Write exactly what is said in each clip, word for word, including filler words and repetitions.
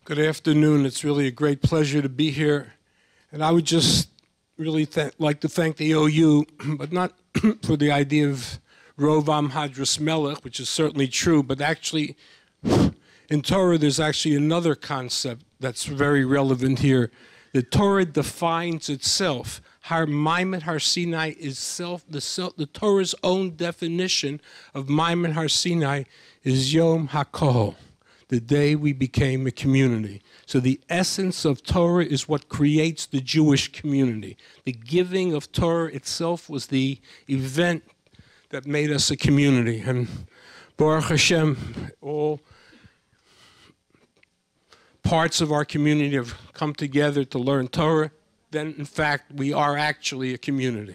Good afternoon. It's really a great pleasure to be here. And I would just really th like to thank the O U, but not for the idea of Rovam Hadras Melech, which is certainly true, but actually in Torah there's actually another concept that's very relevant here. The Torah defines itself. Har Maimed Har Sinai is self the, self, the Torah's own definition of Maimed Har Sinai is Yom HaKohol, the day we became a community. So the essence of Torah is what creates the Jewish community. The giving of Torah itself was the event that made us a community. And Baruch Hashem, all parts of our community have come together to learn Torah. Then, in fact, we are actually a community.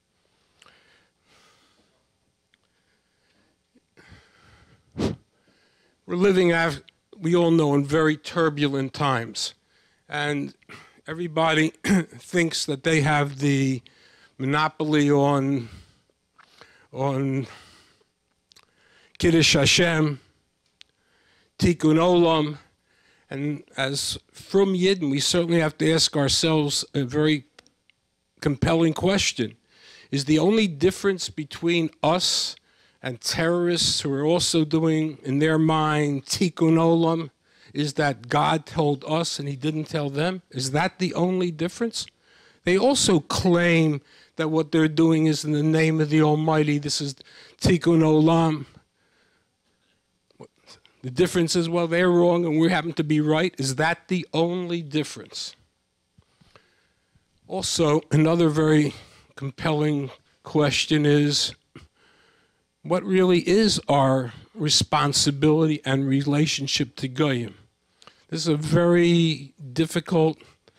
We're living, we all know, in very turbulent times. And everybody thinks that they have the monopoly on, on Kiddush Hashem, Tikun Olam. And as from Yidden, we certainly have to ask ourselves a very compelling question. Is the only difference between us and terrorists who are also doing, in their mind, Tikkun Olam, is that God told us and he didn't tell them? Is that the only difference? They also claim that what they're doing is in the name of the Almighty. This is Tikkun Olam. The difference is, well, they're wrong and we happen to be right. Is that the only difference? Also, another very compelling question is, what really is our responsibility and relationship to Goyim? This is a very difficult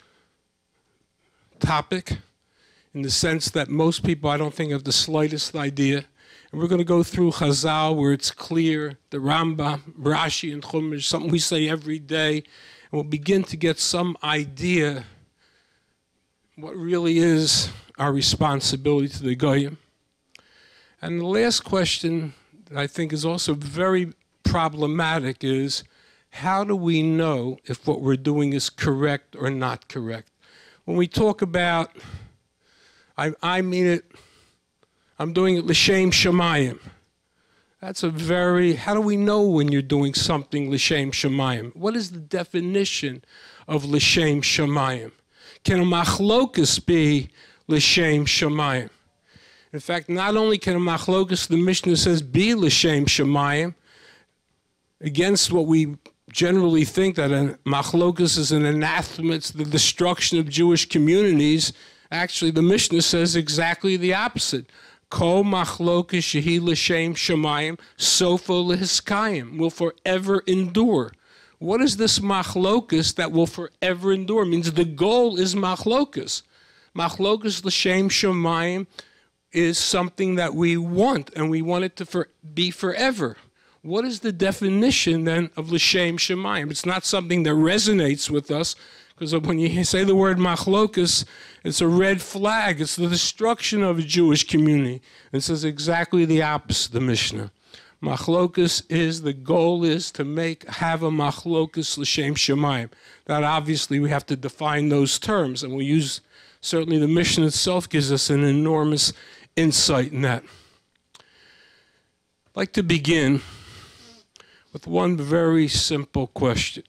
topic in the sense that most people, I don't think, have the slightest idea. And we're going to go through Chazal where it's clear, the Rambam, Rashi, and Chumash, something we say every day, and we'll begin to get some idea what really is our responsibility to the Goyim. And the last question that I think is also very problematic is, how do we know if what we're doing is correct or not correct? When we talk about, I, I mean it, I'm doing it l'shem shamayim. That's a very, how do we know when you're doing something l'shem shamayim? What is the definition of l'shem shamayim? Can a machlokus be l'shem shamayim? In fact, not only can a machlokus, the Mishnah says, be l'shem shamayim, against what we generally think that a machlokus is an anathema, it's the destruction of Jewish communities. Actually, the Mishnah says exactly the opposite. Kol machlokus shehi l'shem shamayim, sofo lehiskayim, will forever endure. What is this machlokus that will forever endure? It means the goal is machlokus. Machlokus l'shem shamayim is something that we want, and we want it to for, be forever. What is the definition then of l'shem shamayim? It's not something that resonates with us, because when you say the word machlokus, it's a red flag. It's the destruction of a Jewish community. It says exactly the opposite, the Mishnah. Machlokus is, the goal is to make, have a machlokus l'shem shamayim. That obviously we have to define those terms, and we use, certainly the Mishnah itself gives us an enormous insight in that. I'd like to begin with one very simple question.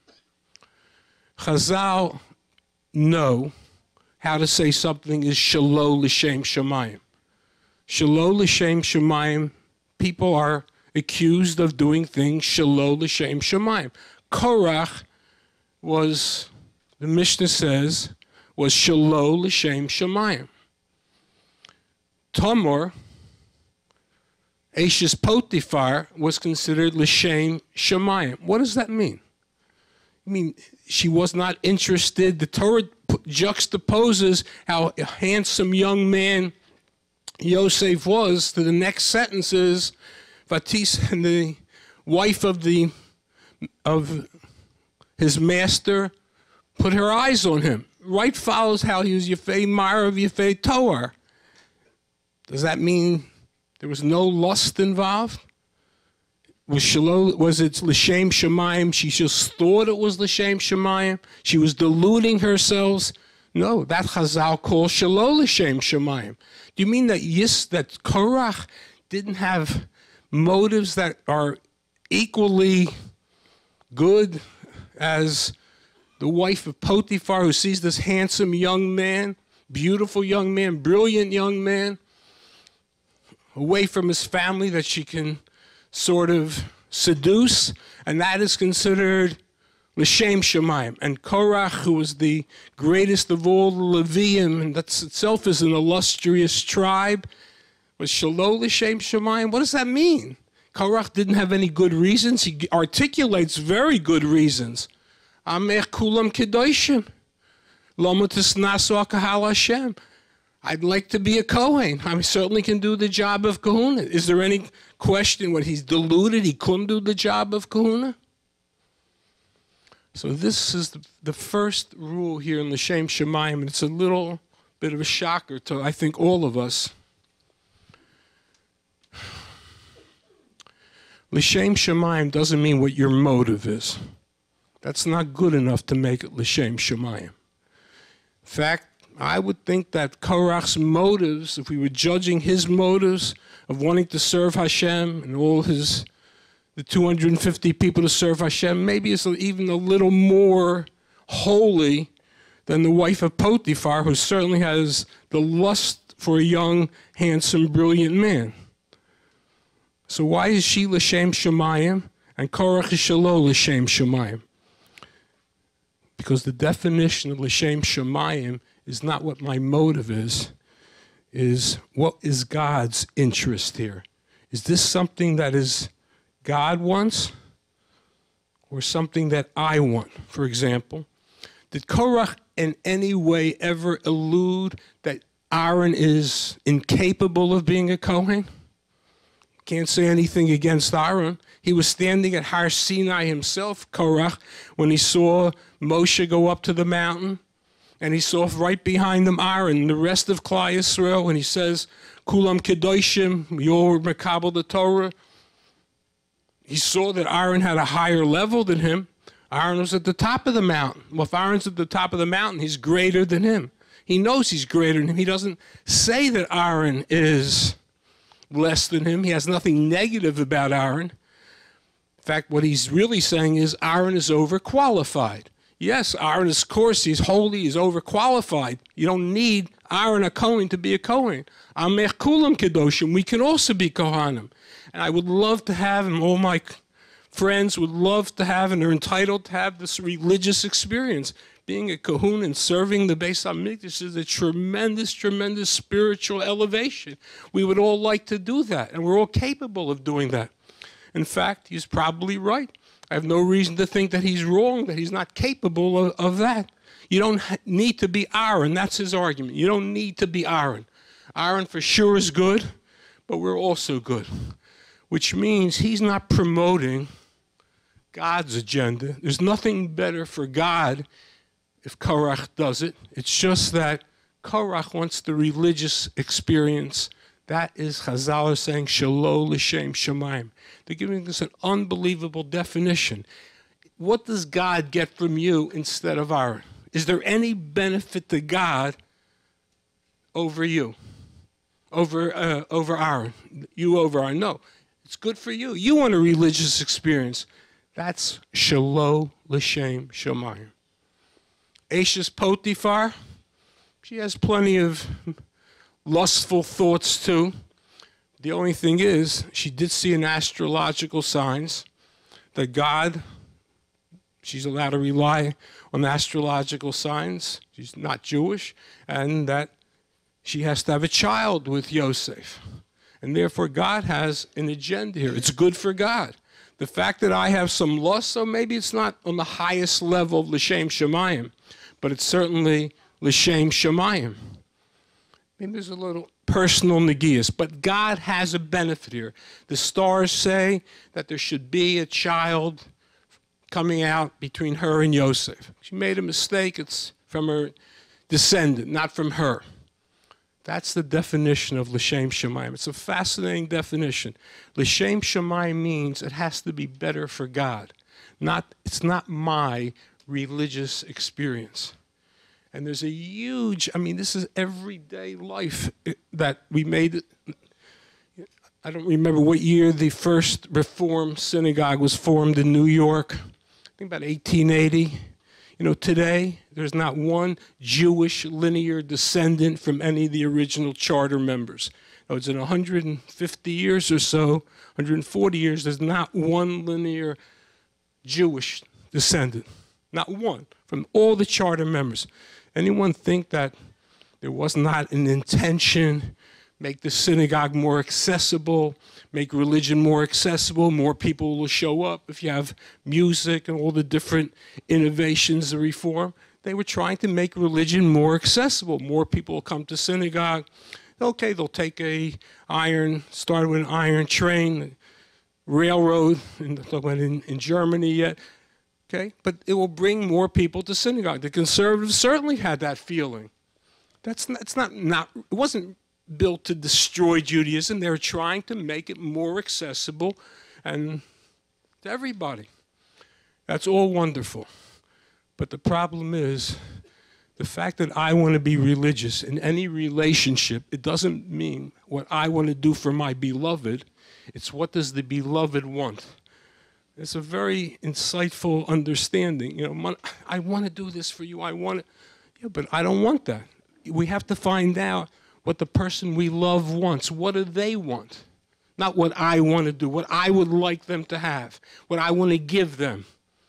Chazal know how to say something is shelo l'shem shamayim. Shelo l'shem shamayim, people are accused of doing things shelo l'shem shamayim. Korach was, the Mishnah says, was shelo l'shem shamayim. Tamar, Ashes Potiphar, was considered l'shem shamayim. What does that mean? I mean, she was not interested. The Torah juxtaposes how a handsome young man Yosef was to the next sentence is, Vatis, and the wife of the of his master put her eyes on him. Right follows how he was Yefei Mar of Yefei Toar. Does that mean there was no lust involved? Was Shalom, was it L'Shem Shemayim? She just thought it was L'Shem Shemayim. She was deluding herself. No, that Chazal calls Shalom L'Shem Shemayim. Do you mean that yes, that Korach didn't have motives that are equally good as the wife of Potiphar, who sees this handsome young man, beautiful young man, brilliant young man, away from his family that she can sort of seduce, and that is considered L'Shem Shemayim. And Korach, who was the greatest of all the Leviim, and that itself is an illustrious tribe, was Shalom L'Shem Shemayim. What does that mean? Korach didn't have any good reasons. He articulates very good reasons. Amech kulam kedoshim. Lama tisnasu kahal Hashem. I'd like to be a Kohen. I certainly can do the job of kahuna. Is there any question when he's deluded he couldn't do the job of kahuna? So this is the, the first rule here in L'Shem Shemayim, and it's a little bit of a shocker to, I think, all of us. L'Shem Shemayim doesn't mean what your motive is. That's not good enough to make it L'Shem Shemayim. In fact, I would think that Korach's motives, if we were judging his motives of wanting to serve Hashem and all his, the two hundred fifty people to serve Hashem, maybe it's even a little more holy than the wife of Potiphar, who certainly has the lust for a young, handsome, brilliant man. So why is she L'Shem Shemayim and Korach is Shalom L'Shem Shemayim? Because the definition of L'Shem Shemayim is not what my motive is, is what is God's interest here? Is this something that is God wants or something that I want? For example, did Korach in any way ever allude that Aaron is incapable of being a Kohen? Can't say anything against Aaron. He was standing at Har Sinai himself, Korach, when he saw Moshe go up to the mountain. And he saw right behind him Aaron, the rest of Klal Yisrael, and he says, Kulam Kedoshim, Yoreh Mekabel the Torah. He saw that Aaron had a higher level than him. Aaron was at the top of the mountain. Well, if Aaron's at the top of the mountain, he's greater than him. He knows he's greater than him. He doesn't say that Aaron is less than him. He has nothing negative about Aaron. In fact, what he's really saying is Aaron is overqualified. Yes, Aaron is, of course, he's holy, he's overqualified. You don't need Aaron, a Kohen, to be a Kohen. Amech kulam kedoshim, we can also be Kohanim. And I would love to have, and all my friends would love to have, and are entitled to have this religious experience. Being a Kohen and serving the Beis HaMikdash is a tremendous, tremendous spiritual elevation. We would all like to do that, and we're all capable of doing that. In fact, he's probably right. I have no reason to think that he's wrong, that he's not capable of, of that. You don't need to be Aaron. That's his argument. You don't need to be Aaron. Aaron for sure is good, but we're also good, which means he's not promoting God's agenda. There's nothing better for God if Korach does it. It's just that Korach wants the religious experience. That is Chazal is saying Shalom L'Shem Shemayim. They're giving us an unbelievable definition. What does God get from you instead of Aaron? Is there any benefit to God over you, over uh, over Aaron, you over Aaron? No, it's good for you. You want a religious experience. That's Shalom L'Shem Shemayim. Ashes Potiphar, she has plenty of lustful thoughts too. The only thing is, she did see in astrological signs that God, she's allowed to rely on astrological signs. She's not Jewish, and that she has to have a child with Yosef. And therefore, God has an agenda here. It's good for God. The fact that I have some lust, so maybe it's not on the highest level of L'Shem Shemayim, but it's certainly L'Shem Shemayim. Maybe there's a little personal negias, but God has a benefit here. The stars say that there should be a child coming out between her and Yosef. She made a mistake. It's from her descendant, not from her. That's the definition of L'Shem Shamayim. It's a fascinating definition. L'Shem Shamayim means it has to be better for God. Not, it's not my religious experience. And there's a huge, I mean, this is everyday life that we made it. I don't remember what year the first Reform synagogue was formed in New York. I think about eighteen eighty. You know, today, there's not one Jewish linear descendant from any of the original charter members. Oh, it's in one hundred fifty years or so, one hundred forty years, there's not one linear Jewish descendant. Not one from all the charter members. Anyone think that there was not an intention, make the synagogue more accessible, make religion more accessible, more people will show up if you have music and all the different innovations of reform? They were trying to make religion more accessible. More people will come to synagogue. Okay, they'll take a iron, start with an iron train, railroad, and talk about in, in Germany yet. Okay, but it will bring more people to synagogue. The conservatives certainly had that feeling. That's not, it's not, not, it wasn't built to destroy Judaism. They were trying to make it more accessible and to everybody. That's all wonderful. But the problem is the fact that I want to be religious in any relationship, it doesn't mean what I want to do for my beloved. It's what does the beloved want. It's a very insightful understanding. You know, I want to do this for you. I want it. Yeah, but I don't want that. We have to find out what the person we love wants. What do they want? Not what I want to do, what I would like them to have, what I want to give them.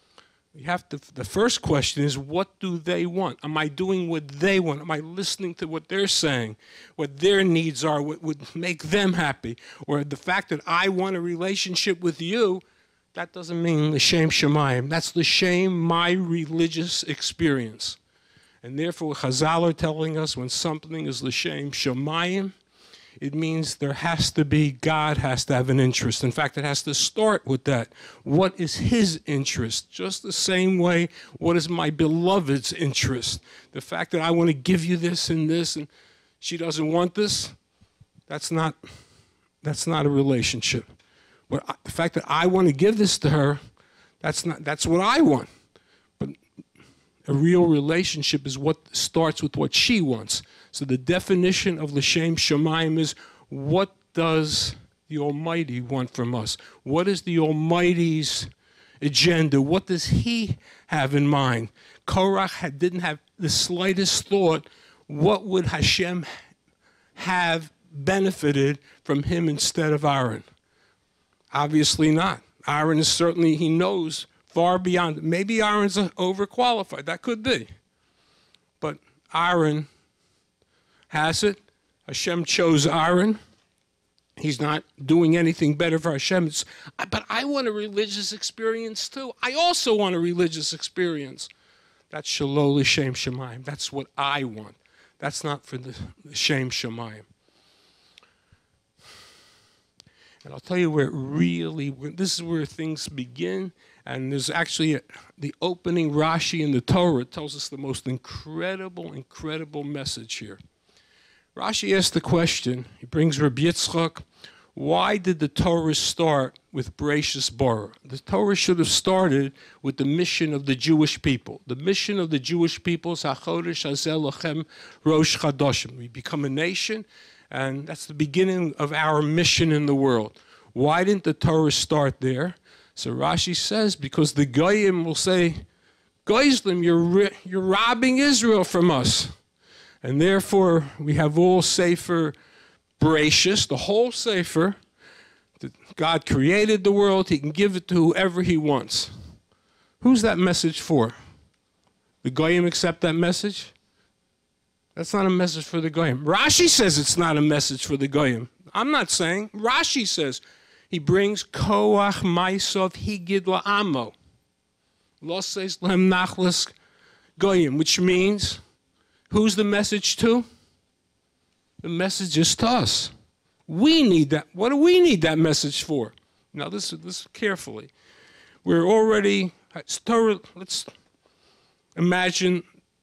We have to, the first question is, what do they want? Am I doing what they want? Am I listening to what they're saying, what their needs are, what would make them happy? Or the fact that I want a relationship with you, that doesn't mean L'Shem Shamayim. That's L'Shem, my religious experience. And therefore, Chazal are telling us when something is L'Shem Shamayim, it means there has to be, God has to have an interest. In fact, it has to start with that. What is his interest? Just the same way, what is my beloved's interest? The fact that I want to give you this and this, and she doesn't want this, that's not, that's not a relationship. But I, the fact that I want to give this to her, that's not, that's what I want. But a real relationship is what starts with what she wants. So the definition of L'Shem Shamayim is, what does the Almighty want from us? What is the Almighty's agenda? What does he have in mind? Korach had, didn't have the slightest thought, what would Hashem have benefited from him instead of Aaron? Obviously not. Aaron is certainly, he knows far beyond. Maybe Aaron's overqualified. That could be. But Aaron has it. Hashem chose Aaron. He's not doing anything better for Hashem. It's, but I want a religious experience too. I also want a religious experience. That's Shalol L'Shem Shamayim. That's what I want. That's not for the L'Shem Shamayim. And I'll tell you where it really, this is where things begin. And there's actually a, the opening Rashi in the Torah tells us the most incredible, incredible message here. Rashi asks the question, he brings Rabbi Yitzchak, why did the Torah start with Bereshis Bara? The Torah should have started with the mission of the Jewish people. The mission of the Jewish people is HaChodesh Hazel Lachem Rosh Chadoshim. We become a nation, and that's the beginning of our mission in the world. Why didn't the Torah start there? So Rashi says, because the Goyim will say, Goyim, you're, you're robbing Israel from us. And therefore, we have all Sefer Bereshis, the whole Sefer. God created the world. He can give it to whoever he wants. Who's that message for? The Goyim accept that message? That's not a message for the Goyim. Rashi says it's not a message for the Goyim. I'm not saying. Rashi says he brings Koach Maisov Higid La'amo. Lo says Lem Nachlas Goyim, which means, who's the message to? The message is to us. We need that. What do we need that message for? Now, listen, listen carefully. We're already, let's imagine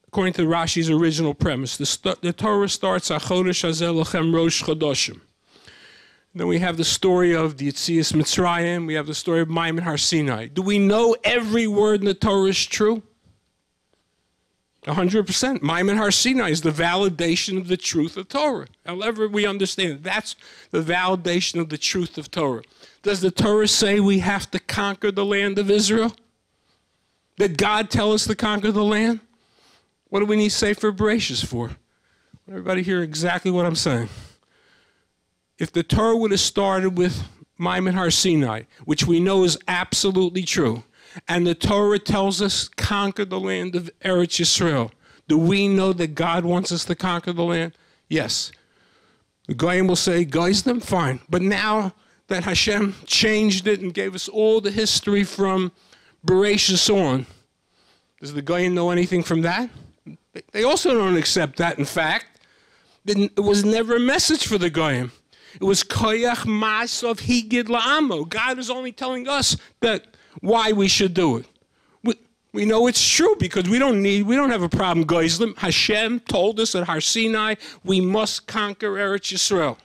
according to Rashi's original premise. The, the Torah starts, HaChodesh Hazeh Lachem Rosh Chodoshim. Then we have the story of the Yetzias Mitzrayim. We have the story of Maimon Har Sinai. Do we know every word in the Torah is true? one hundred percent. Maimon Har Sinai is the validation of the truth of Torah. However we understand it, that's the validation of the truth of Torah. Does the Torah say we have to conquer the land of Israel? Did God tell us to conquer the land? What do we need Sefer Bereshis for? Everybody hear exactly what I'm saying. If the Torah would have started with Maimon Har Sinai, which we know is absolutely true, and the Torah tells us conquer the land of Eretz Yisrael, do we know that God wants us to conquer the land? Yes. The Goyim will say, guys them, fine. But now that Hashem changed it and gave us all the history from Bereshis on, does the Goyim know anything from that? They also don't accept that. In fact, it was never a message for the Goyim. It was koyach ma'asav higid la'amo. God is only telling us that why we should do it. We, we know it's true because we don't need, we don't have a problem, Goyim. Hashem told us at Har Sinai we must conquer Eretz Yisrael.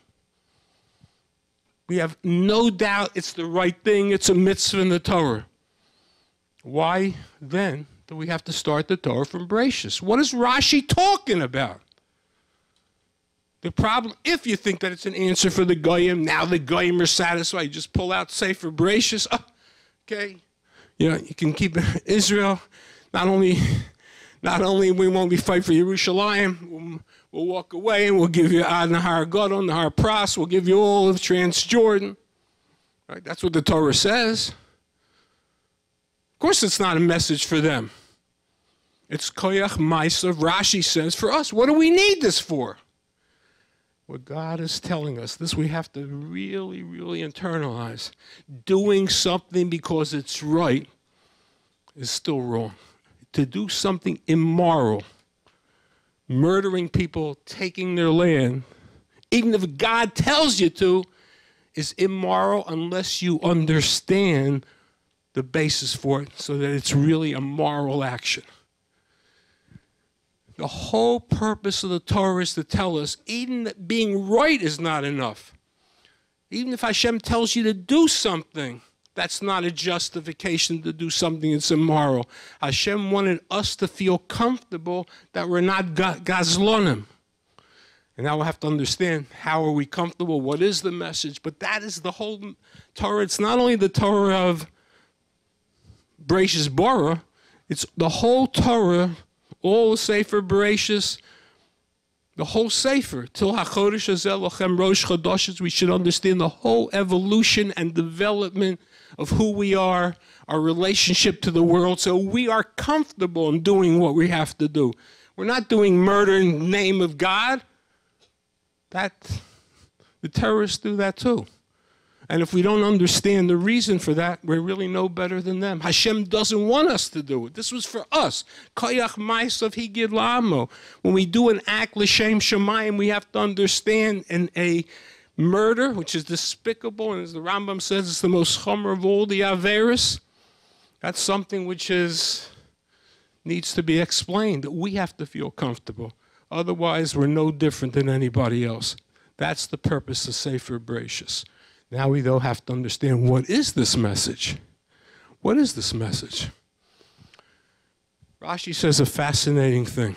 We have no doubt it's the right thing. It's a mitzvah in the Torah. Why then do we have to start the Torah from Bereshis? What is Rashi talking about? The problem, if you think that it's an answer for the Goyim, now the Goyim are satisfied, you just pull out Sefer Bereshis, oh, okay, you know, you can keep Israel, not only, not only we won't be fighting for Yerushalayim, we'll, we'll walk away and we'll give you Ad Nahar Gadol, Nahar Pras, we'll give you all of Transjordan, right? That's what the Torah says. Of course it's not a message for them. It's Koyach Ma'asav, Rashi says, for us. What do we need this for? What God is telling us, this we have to really, really internalize. Doing something because it's right is still wrong. To do something immoral, murdering people, taking their land, even if God tells you to, is immoral unless you understand the basis for it so that it's really a moral action. The whole purpose of the Torah is to tell us even that being right is not enough. Even if Hashem tells you to do something, that's not a justification to do something that's immoral. Hashem wanted us to feel comfortable that we're not gazlonim. And now we'll have to understand how are we comfortable, what is the message, but that is the whole Torah. It's not only the Torah of Bereshis Bara, it's the whole Torah, all the Sefer Bereshis, the whole Sefer, till HaChodesh Hazeh Lachem Rosh Chodoshim, we should understand the whole evolution and development of who we are, our relationship to the world, so we are comfortable in doing what we have to do. We're not doing murder in the name of God. That, the terrorists do that too. And if we don't understand the reason for that, we're really no better than them. Hashem doesn't want us to do it. This was for us. Koyach ma'asav higid la'amo. When we do an act l'shem shamayim, we have to understand in a murder, which is despicable, and as the Rambam says, it's the most chomer of all the averis. That's something which is needs to be explained. That we have to feel comfortable. Otherwise, we're no different than anybody else. That's the purpose of Sefer Bereshis. Now we, though, have to understand, what is this message? What is this message? Rashi says a fascinating thing.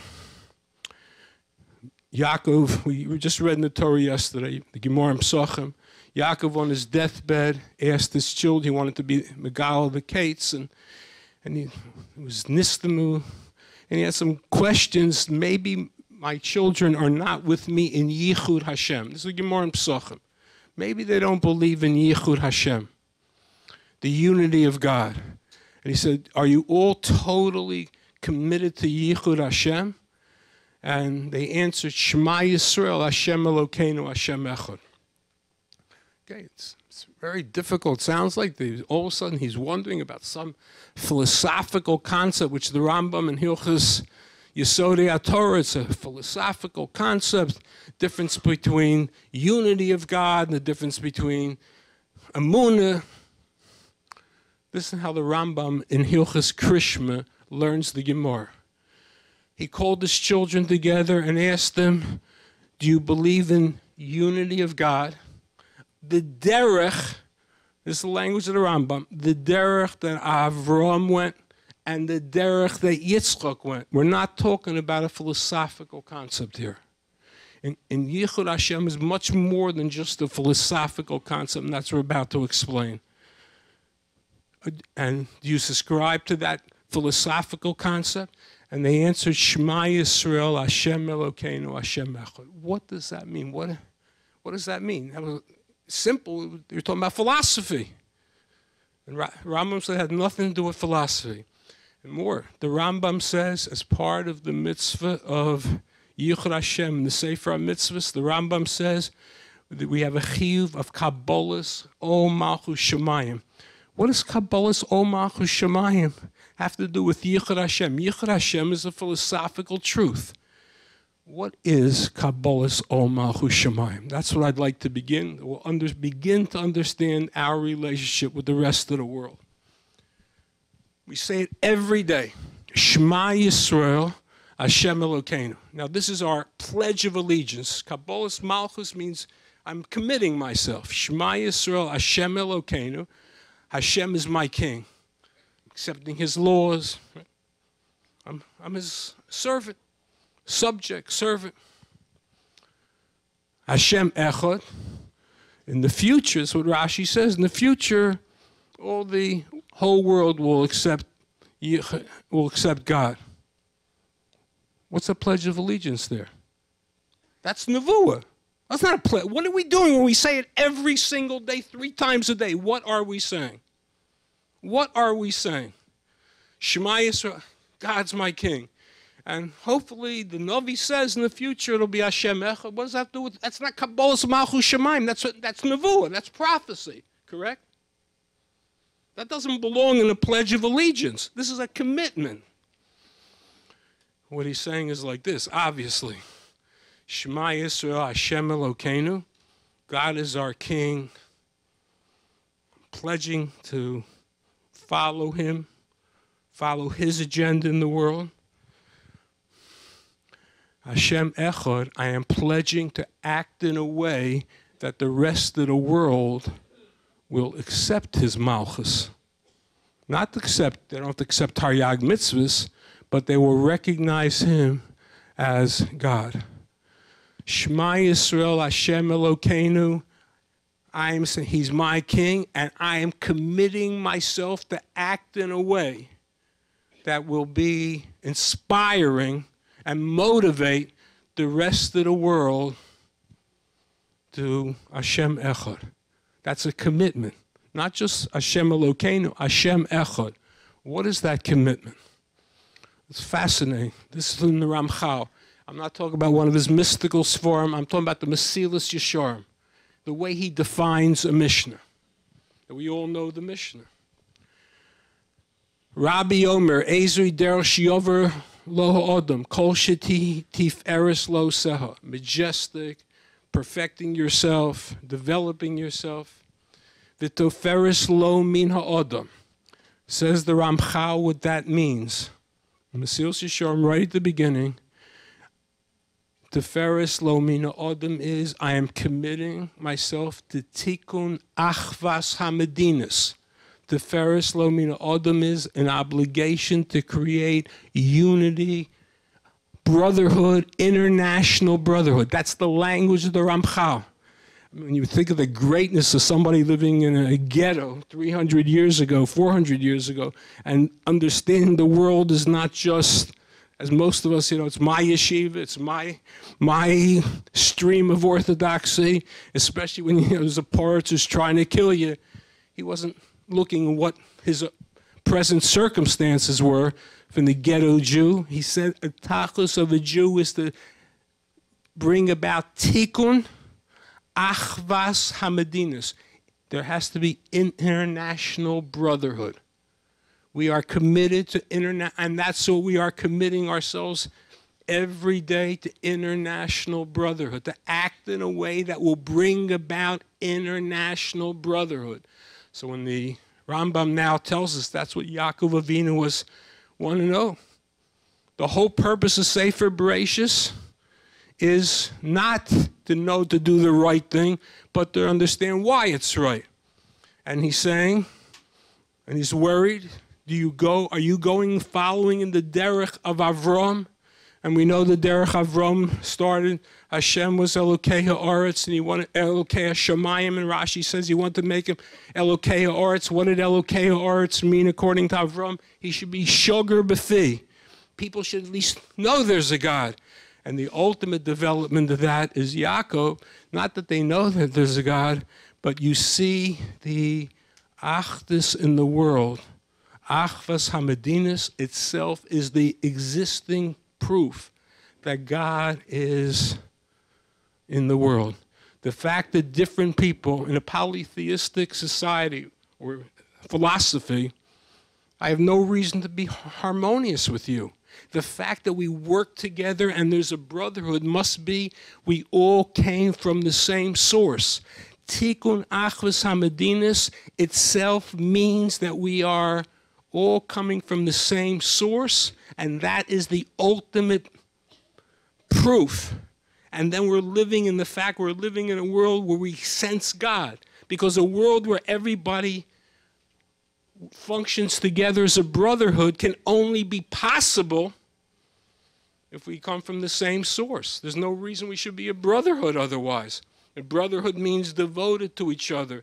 Yaakov, we, we just read in the Torah yesterday, the Gemara Psachim, Yaakov on his deathbed asked his children, he wanted to be Megal the Kates, and, and he, it was Nistamu, and he had some questions. Maybe my children are not with me in Yichud Hashem. This is the Gemara Psachim. Maybe they don't believe in Yichud Hashem, the unity of God. And he said, are you all totally committed to Yichud Hashem? And they answered, Shema Yisrael, Hashem Elokeinu, Hashem Echad. Okay, it's, it's very difficult. It sounds like they, all of a sudden he's wondering about some philosophical concept, which the Rambam in Hilchos Yesodei HaTorah, it's a philosophical concept, difference between unity of God and the difference between Amunah. This is how the Rambam in Hilchos Krishma learns the Gemara. he called his children together and asked them, do you believe in unity of God? The derech, this is the language of the Rambam, the derech that Avram went and the derech that Yitzchak went. We're not talking about a philosophical concept here. In, in Yichud Hashem is much more than just a philosophical concept, and that's what we're about to explain. And do you subscribe to that philosophical concept? And they answered, Shema Yisrael, Hashem Elokeinu, Hashem Echad. What does that mean? What, what does that mean? That was simple. You're talking about philosophy. And Rambam said it had nothing to do with philosophy. And more, the Rambam says, as part of the mitzvah of Yichud Hashem, the Sefer HaMitzvahs, the Rambam says that we have a chiyuv of Kabbalah's O Malchus Shemayim. What does Kabbalah's O Malchus Shemayim have to do with Yichud Hashem? Yichud Hashem is a philosophical truth. What is Kabbalah's O Malchus Shemayim? That's what I'd like to begin. We'll under, begin to understand our relationship with the rest of the world. We say it every day. Shema Yisrael, Hashem Elokeinu. Now this is our pledge of allegiance. Kabbalah's Malchus means I'm committing myself. Shema Yisrael, Hashem Elokeinu. Hashem is my king. Accepting his laws. I'm, I'm his servant, subject, servant. Hashem Echad. In the future, is what Rashi says, in the future, all the whole world will accept, will accept God. What's a pledge of allegiance there? That's nevuah. That's not a pledge. What are we doing when we say it every single day, three times a day? What are we saying? What are we saying? Shema Yisrael, God's my king. And hopefully the Navi says in the future it'll be Hashem Echad. What does that do with, that's not Kabbalah's Malchus Shemayim. That's, that's nevuah. That's prophecy. Correct? That doesn't belong in a pledge of allegiance. This is a commitment. What he's saying is like this, obviously. Shema Yisrael, Hashem Elokeinu. God is our king. Pledging to follow him, follow his agenda in the world. Hashem Echad, I am pledging to act in a way that the rest of the world will accept his Malchus. Not accept, they don't have to accept Taryag mitzvahs, but they will recognize him as God. Shema Yisrael, Hashem Elokeinu. I am saying he's my king, and I am committing myself to act in a way that will be inspiring and motivate the rest of the world to Hashem Echad. That's a commitment. Not just Hashem Elokeinu, Hashem Echad. What is that commitment? It's fascinating. This is in the Ramchal. I'm not talking about one of his mystical svarim. I'm talking about the Mesilas Yesharim, the way he defines a Mishnah. We all know the Mishnah. Rabbi Omer, Ezri Derosh Yover Lo Odom, Kol Sheti Tiferes Lo Seha, majestic, perfecting yourself, developing yourself. V'toferes Lo Min HaOdom. Says the Ramchal what that means. Mesilas Yesharim, right at the beginning, Teferes Lo Min HaOdom is, I am committing myself to Tikun Achvas HaMedinas. Teferes Lo Min HaOdom is an obligation to create unity, brotherhood, international brotherhood. That's the language of the Ramchal. When you think of the greatness of somebody living in a ghetto three hundred years ago, four hundred years ago, and understanding the world is not just, as most of us, you know, it's my yeshiva, it's my my stream of orthodoxy, especially when you know, there's a poritz who's trying to kill you. He wasn't looking at what his present circumstances were from the ghetto Jew. He said a tachlis of a Jew is to bring about tikkun, achvas hamedinas. There has to be international brotherhood. We are committed to internet, and that's what we are committing ourselves every day to international brotherhood, to act in a way that will bring about international brotherhood. So when the Rambam now tells us that's what Yaakov Avinu was one and oh, The whole purpose of Sefer Bereshis is not to know to do the right thing, but to understand why it's right. And he's saying, and he's worried, do you go, are you going following in the derech of Avram? And we know the derech Avram started, Hashem was Elokei Ha'aretz, and he wanted Elokei Hashemayim, and Rashi says he wanted to make him Elokei Ha'aretz. What did Elokei Ha'aretz mean according to Avram? He should be shoger b'fi. People should at least know there's a God. And the ultimate development of that is Yaakov, not that they know that there's a God, but you see the achdus in the world. Achvas Hamedinas itself is the existing proof that God is in the world. The fact that different people in a polytheistic society or philosophy, I have no reason to be harmonious with you. The fact that we work together and there's a brotherhood must be we all came from the same source. Tikun Achvas Hamedinas itself means that we are all coming from the same source, and that is the ultimate proof. And then we're living in the fact we're living in a world where we sense God, because a world where everybody functions together as a brotherhood can only be possible if we come from the same source. There's no reason we should be a brotherhood otherwise. A brotherhood means devoted to each other,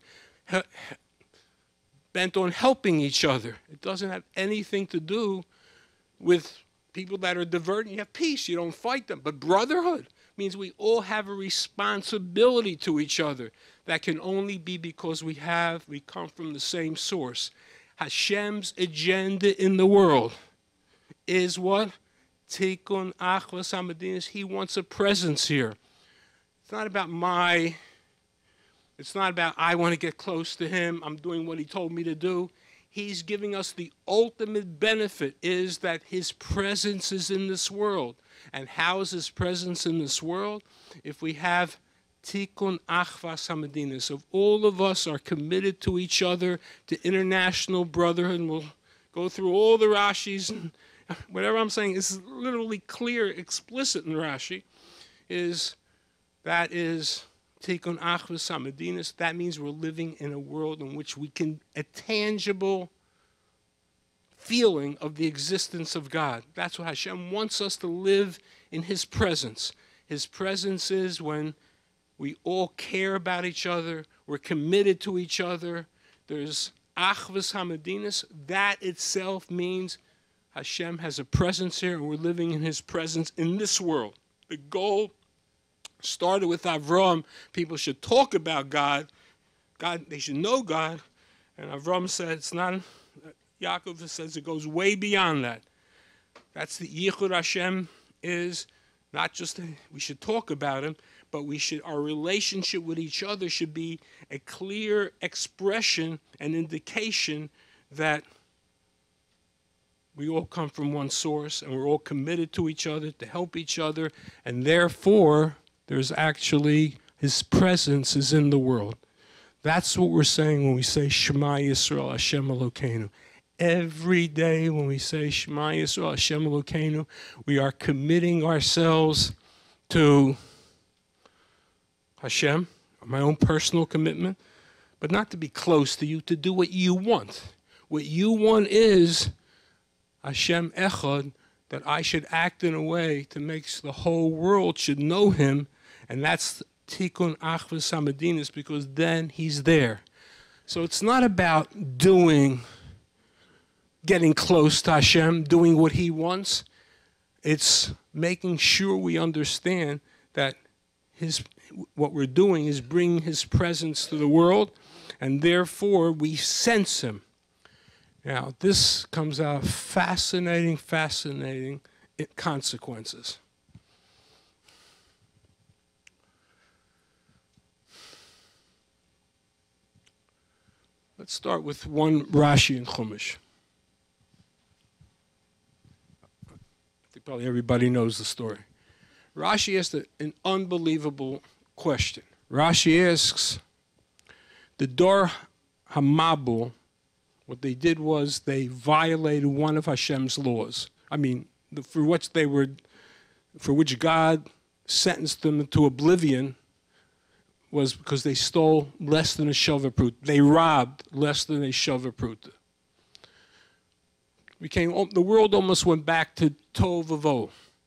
bent on helping each other. It doesn't have anything to do with people that are diverting. You have peace, you don't fight them. But brotherhood means we all have a responsibility to each other that can only be because we have, we come from the same source. Hashem's agenda in the world is what? Tikun Achvas Hamedinas. He wants a presence here. It's not about my, it's not about I want to get close to him, I'm doing what he told me to do. He's giving us the ultimate benefit is that his presence is in this world. And how is his presence in this world? If we have Tikun Achvas Hamedinas, if all of us are committed to each other, to international brotherhood, and we'll go through all the Rashis, and whatever I'm saying is literally clear, explicit in Rashi, is that is Tikun Achvas Hamedinas. That means we're living in a world in which we can, a tangible feeling of the existence of God. That's what Hashem wants us to live in his presence. His presence is when we all care about each other, we're committed to each other. There's Achvas Hamedinas. That itself means Hashem has a presence here, and we're living in his presence in this world. The goal started with Avram. People should talk about God. God, they should know God. And Avram said it's not, Yaakov says it goes way beyond that. That's the Yichud Hashem is not just a, we should talk about him, but we should, our relationship with each other should be a clear expression and indication that we all come from one source and we're all committed to each other to help each other, and therefore there's actually his presence is in the world. That's what we're saying when we say Shema Yisrael Hashem Elokeinu. Every day when we say Shema Yisrael Hashem Elokeinu, we are committing ourselves to Hashem, my own personal commitment, but not to be close to you, to do what you want. What you want is Hashem Echad, that I should act in a way to make the whole world should know him, and that's Tikun Achvas Hamedinas, because then he's there. So it's not about doing, getting close to Hashem, doing what he wants. It's making sure we understand that his, what we're doing is bringing his presence to the world, and therefore we sense him. Now, this comes out fascinating, fascinating consequences. Let's start with one Rashi in Chumash. I think probably everybody knows the story. Rashi asked an unbelievable question. Rashi asks, the Dor HaMabul, what they did was they violated one of Hashem's laws. I mean, the, for which they were, for which God sentenced them to oblivion, was because they stole less than a shavapruta. They robbed less than a shavapruta. We came, the world almost went back to Tov Vavo.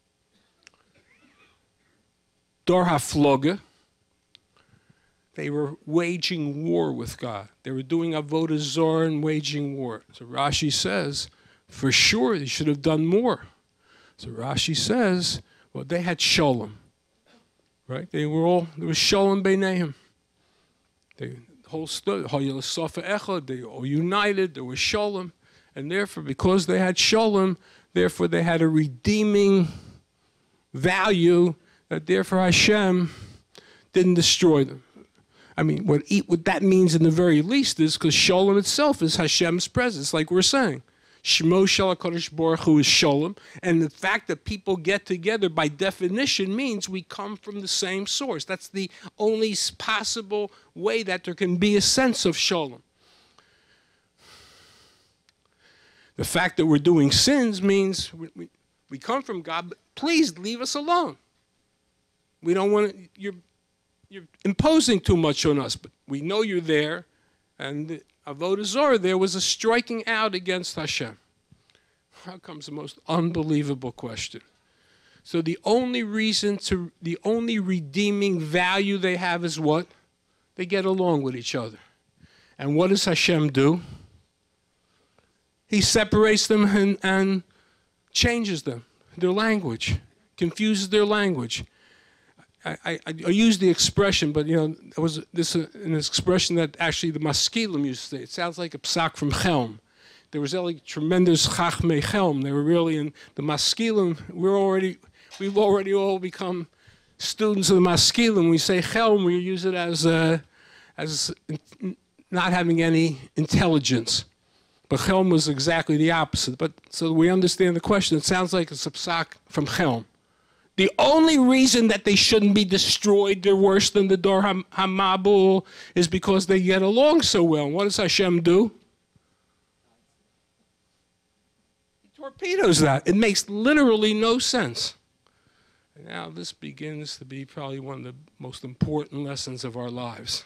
Dor HaFloga, they were waging war with God. They were doing Avodah Zarah and waging war. So Rashi says, for sure, they should have done more. So Rashi says, well, they had Shalom, right? They were all, there was Shalom Beinayim. They, the whole story, they all united, there was Shalom. And therefore, because they had Shalom, therefore they had a redeeming value that therefore Hashem didn't destroy them. I mean, what, what that means in the very least is because Shalom itself is Hashem's presence, like we're saying. Shemo Shel HaKadosh Baruch Hu is Shalom. And the fact that people get together by definition means we come from the same source. That's the only possible way that there can be a sense of Shalom. The fact that we're doing sins means we, we, we come from God, but please leave us alone. We don't want to, you're, you're imposing too much on us, but we know you're there. And Avodah Zarah, there was a striking out against Hashem. How comes the most unbelievable question? So the only reason to, the only redeeming value they have is what? They get along with each other. And what does Hashem do? He separates them and, and changes them, their language, confuses their language. I, I, I use the expression, but you know, it was this uh, an expression that actually the Maskilim used to say. It sounds like a psak from Chelm. There was really tremendous chachmei Chelm. They were really in the Maskilim. We're already, we've already all become students of the Maskilim. We say Chelm, we use it as uh, as not having any intelligence. But Chelm was exactly the opposite. But so we understand the question. It sounds like it's a psak from Chelm. The only reason that they shouldn't be destroyed, they're worse than the Dor HaMabul, is because they get along so well. And what does Hashem do? He torpedoes that. It makes literally no sense. And now this begins to be probably one of the most important lessons of our lives.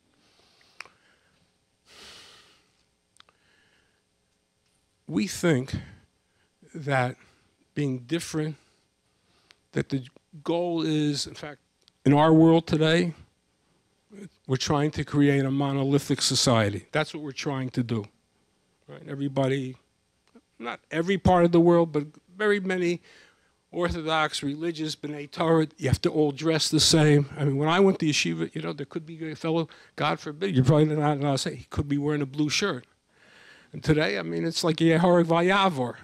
We think that being different, that the goal is, in fact, in our world today, we're trying to create a monolithic society. That's what we're trying to do. Right? Everybody, not every part of the world, but very many Orthodox, religious, B'nai Torah, you have to all dress the same. I mean, when I went to Yeshiva, you know, there could be a fellow, God forbid, you're probably not allowed to say, he could be wearing a blue shirt. And today, I mean, it's like Yoreh Yoreh Yadin.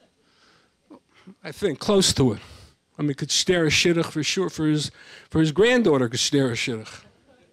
I think, close to it. I mean, could stare a shidduch for sure, for his, for his granddaughter could stare a shidduch.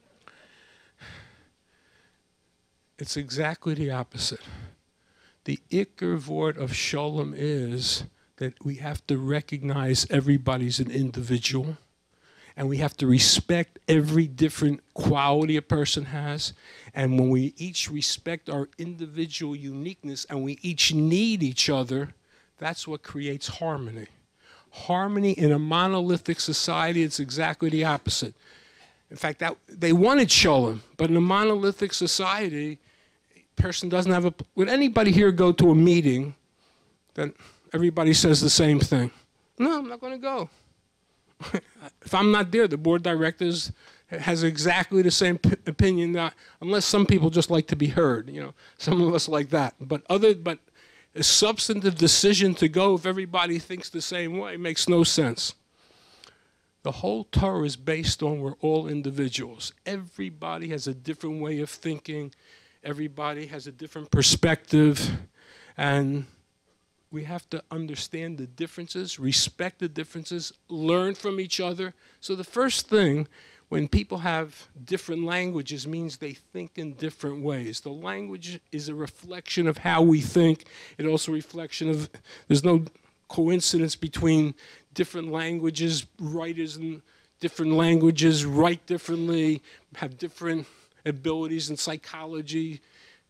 It's exactly the opposite. The ikar vort of Shalom is that we have to recognize everybody's an individual, and we have to respect every different quality a person has. And when we each respect our individual uniqueness and we each need each other, that's what creates harmony. Harmony in a monolithic society, it's exactly the opposite. In fact, that, they wanted Shalom, but in a monolithic society, a person doesn't have a... Would anybody here go to a meeting that everybody says the same thing? No, I'm not going to go. If I'm not there, the board of directors has exactly the same p opinion, that, unless some people just like to be heard. You know, some of us like that. But other, but a substantive decision to go if everybody thinks the same way makes no sense. The whole Torah is based on we're all individuals. Everybody has a different way of thinking. Everybody has a different perspective, and we have to understand the differences, respect the differences, learn from each other. So the first thing, when people have different languages, means they think in different ways. The language is a reflection of how we think. It also a reflection of, there's no coincidence between different languages. Writers in different languages write differently, have different abilities in psychology,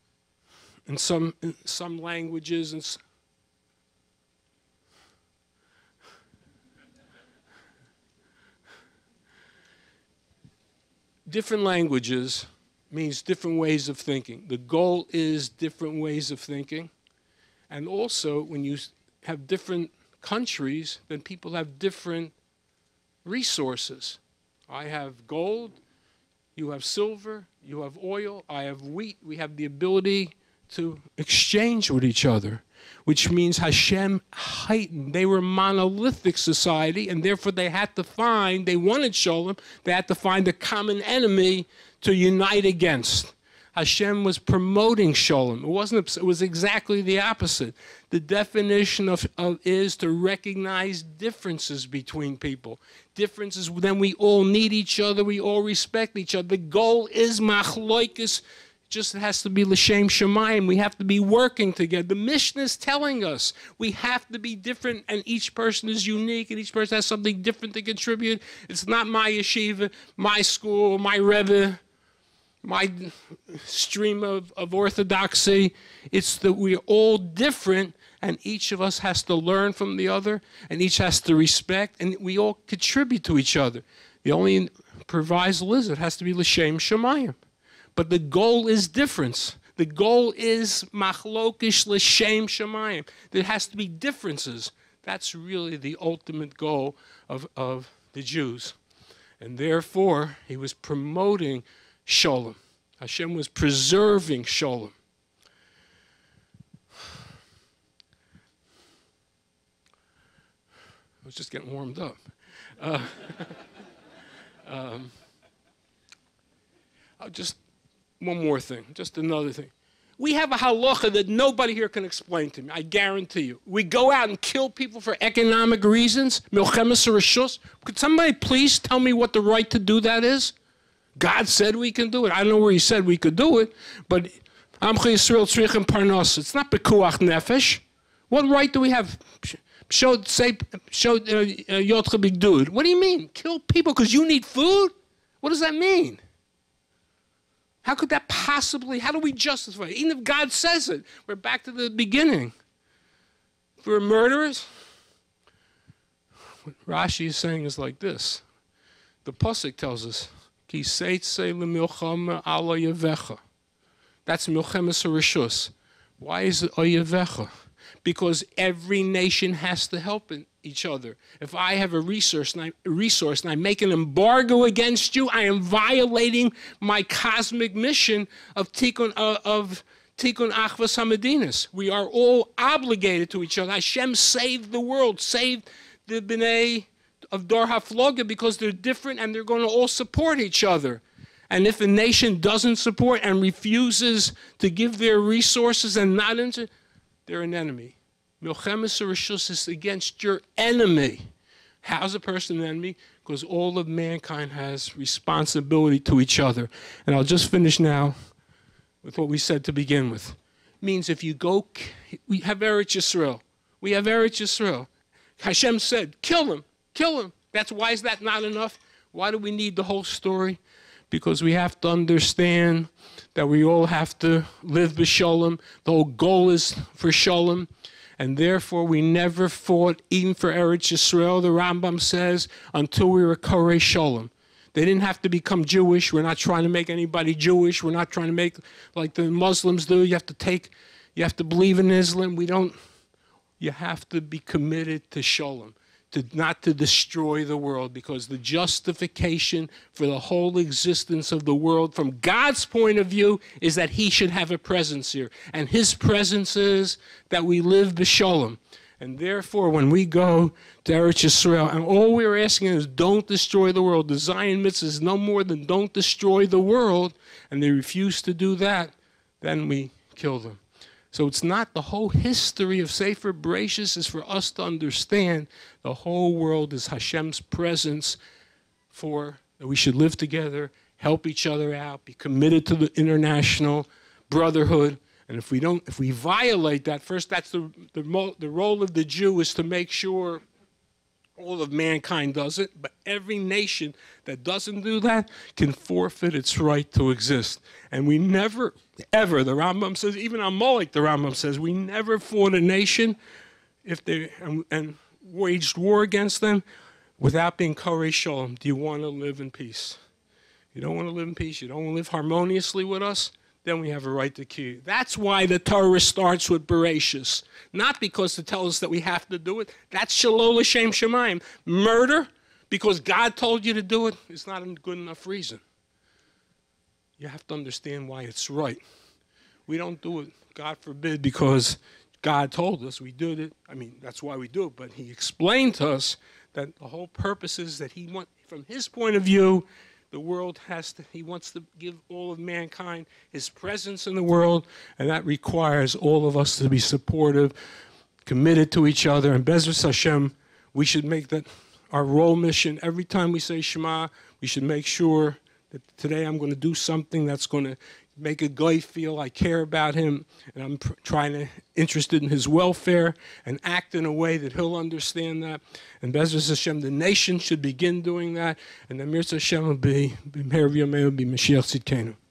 in some, in some languages, and different languages means different ways of thinking. The goal is different ways of thinking. And also, when you have different countries, then people have different resources. I have gold, you have silver, you have oil, I have wheat. We have the ability to exchange with each other, which means Hashem heightened. They were a monolithic society, and therefore they had to find, they wanted Shalom, they had to find a common enemy to unite against. Hashem was promoting Shalom. It wasn't, it was exactly the opposite. The definition of, of is to recognize differences between people. Differences, then we all need each other, we all respect each other. The goal is machloikis. Just has to be l'shem shamayim. We have to be working together. The Mishnah is telling us we have to be different, and each person is unique, and each person has something different to contribute. It's not my yeshiva, my school, my rebbe, my stream of, of orthodoxy. It's that we're all different, and each of us has to learn from the other, and each has to respect, and we all contribute to each other. The only proviso is it has to be l'shem shamayim. But the goal is difference. The goal is machlokish l'shem shamayim. There has to be differences. That's really the ultimate goal of, of the Jews. And therefore, he was promoting Shalom. Hashem was preserving Shalom. I was just getting warmed up. Uh, um, I'll just... One more thing, just another thing. We have a halacha that nobody here can explain to me, I guarantee you. We go out and kill people for economic reasons, milchemes reshus. Could somebody please tell me what the right to do that is? God said we can do it. I don't know where he said we could do it, but Amcha Yisrael tzrichim parnas. It's not bekuach nefesh. What right do we have? Show, say, show yotcha bigdud. What do you mean? Kill people because you need food? What does that mean? How could that possibly, how do we justify it? Even if God says it, we're back to the beginning. If we're murderers, what Rashi is saying is like this. The Pasuk tells us, Ki seitze lemilchama ala yavecha. That's milchemes harishus. Why is it oyevecha? Because every nation has to help each other. If I have a resource and I, a resource and I make an embargo against you, I am violating my cosmic mission of Tikun uh, of Tikun Achvas Hamedinas. We are all obligated to each other. Hashem saved the world, saved the B'nai of Dor HaFloga because they're different and they're going to all support each other. And if a nation doesn't support and refuses to give their resources and not into, they're an enemy. Milchemes harishus is against your enemy. How's a person an enemy? Because all of mankind has responsibility to each other. And I'll just finish now with what we said to begin with. It means if you go, we have Eretz Yisrael. We have Eretz Yisrael. Hashem said, kill him, kill him. That's why is that not enough? Why do we need the whole story? Because we have to understand that we all have to live b'shalom. The whole goal is for shalom. And therefore, we never fought, even for Eretz Yisrael, the Rambam says, until we were Korei Shalom. They didn't have to become Jewish. We're not trying to make anybody Jewish. We're not trying to make like the Muslims do. You have to take, you have to believe in Islam. We don't, you have to be committed to Shalom, to not to destroy the world, because the justification for the whole existence of the world from God's point of view is that he should have a presence here. And his presence is that we live b'shalom. And therefore, when we go to Eretz Yisrael, and all we're asking is don't destroy the world. The Zion mitzvah is no more than don't destroy the world, and they refuse to do that, then we kill them. So it's not the whole history of Sefer Bereshis is for us to understand the whole world is Hashem's presence for that we should live together, help each other out, be committed to the international brotherhood. And if we don't, if we violate that, first that's the, the, the role of the Jew is to make sure all of mankind does it, but every nation that doesn't do that can forfeit its right to exist. And we never, ever, the Rambam says, even on Molech, the Rambam says, we never fought a nation if they and, and waged war against them without being Korei Shalom. Do you want to live in peace? You don't want to live in peace. You don't want to live harmoniously with us. Then we have a right to kill you. That's why the Torah starts with Bereshis. Not because to tell us that we have to do it. That's Shalol L'Shem Shemayim. Murder, because God told you to do it, is not a good enough reason. You have to understand why it's right. We don't do it, God forbid, because God told us we did it. I mean, that's why we do it. But he explained to us that the whole purpose is that he wants, from his point of view, the world has to, he wants to give all of mankind his presence in the world, and that requires all of us to be supportive, committed to each other. And Bezras Hashem, we should make that our role mission. Every time we say Shema, we should make sure that today I'm going to do something that's going to make a guy feel I care about him, and I'm pr trying to interested in his welfare, and act in a way that he'll understand that. And Bezras Hashem, the nation should begin doing that, and the Mir Hashem will be, be Mashiach Tzidkenu.